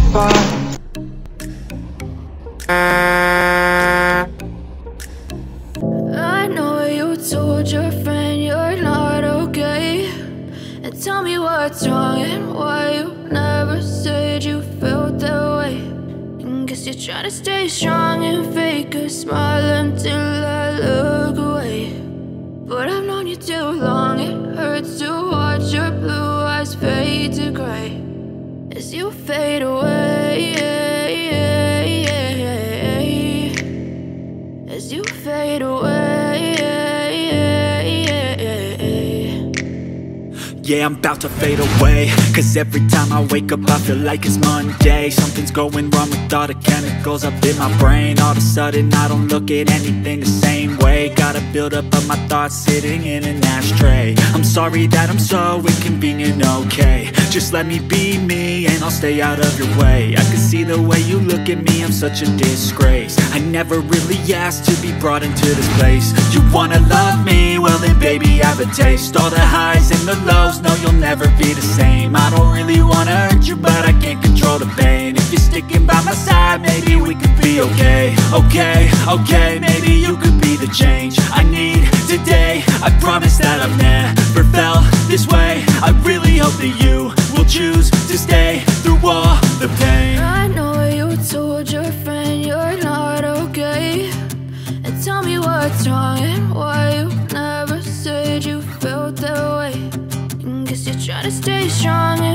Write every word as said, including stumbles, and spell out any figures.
far. I know you told your friend you're not okay, and tell me what's wrong and why you never said you felt that way. And guess you're trying to stay strong and fake a smile until I look away. But I've known you too long, it hurts to watch your blue eyes fade to gray as you fade away, as you fade away. Yeah, I'm about to fade away, cause every time I wake up I feel like it's Monday. Something's going wrong with all the chemicals up in my brain. All of a sudden I don't look at anything the same way. Gotta build up of my thoughts sitting in an ashtray. I'm sorry that I'm so inconvenient, okay. Just let me be me and I'll stay out of your way. I can see the way you look at me, I'm such a disgrace. I never really asked to be brought into this place. You wanna love me? Well then baby have a taste. All the highs and the lows, no, you'll never be the same. I don't really wanna hurt you, but I can't control the pain. If you're sticking by my side, maybe we could be okay. Okay, okay, maybe you could be the change I need today. I promise that I've never felt this way. I really hope that you will choose to stay through all the pain. I know you told your friend you're not okay, and tell me what's wrong and why you never said you felt that way. Guess you're trying to stay strong